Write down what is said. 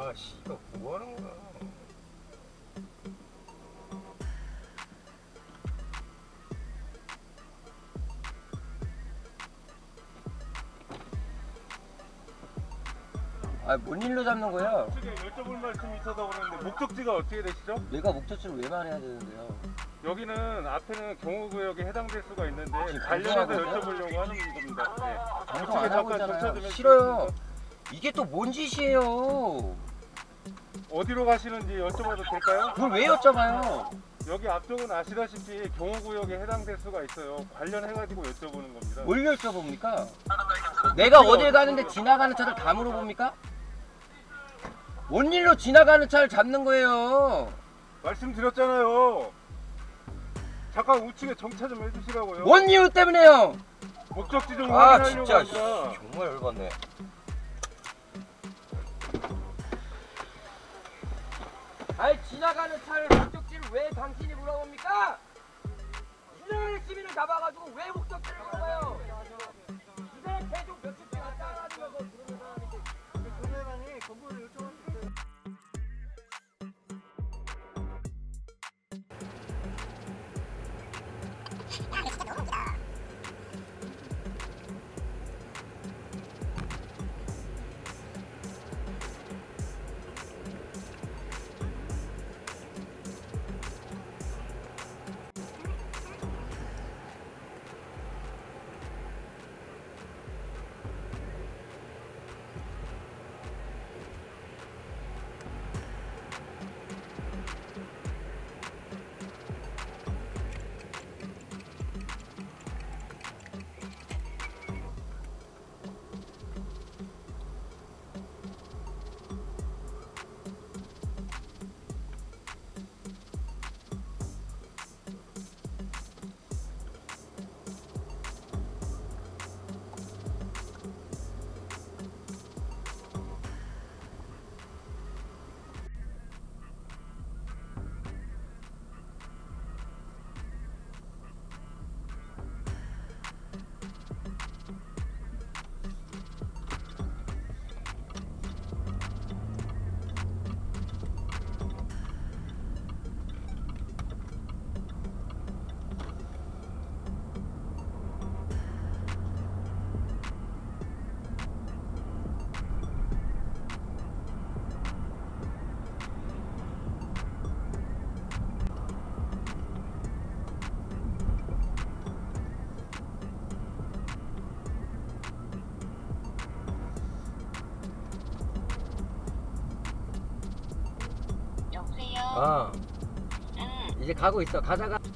야, 씨가 뭐 하는 거야? 아, 뭔 일로 잡는 거야? 어떻게 여쭤볼 말씀이 있어서 그러는데 목적지가 어떻게 되시죠? 내가 목적지를 왜 말해야 되는데요? 여기는 앞에는 경호구역에 해당될 수가 있는데 지금 관련해서 방송하고 여쭤보려고 하는 겁니다. 네. 방송 우측에 안 하고 잠깐 정차 좀 있잖아요. 해주시겠습니까? 싫어요. 이게 또 뭔 짓이에요? 어디로 가시는지 여쭤봐도 될까요? 그걸 왜 여쭤봐요? 여기 앞쪽은 아시다시피 경호구역에 해당될 수가 있어요. 관련해가지고 여쭤보는 겁니다. 뭘 여쭤봅니까? 내가 어딜 가는데 지나가는 차를 다 물어봅니까? 뭔 일로 지나가는 차를 잡는 거예요? 말씀드렸잖아요. 잠깐 우측에 정차 좀 해주시라고요. 뭔 이유 때문에요? 목적지 좀 아 확인하려고 진짜 합니다. 정말 열받네. 아니 지나가는 차를 목적지를 왜 당신이 물어봅니까? 지나가는 시민을 잡아가지고 왜 목적지를 물어봐요? 이 사람 계속 몇 주째 왔다 갔다 하면서 그러는 사람인데 조례관이 건물을 요청했는데 어 이제 가고 있어. 가다가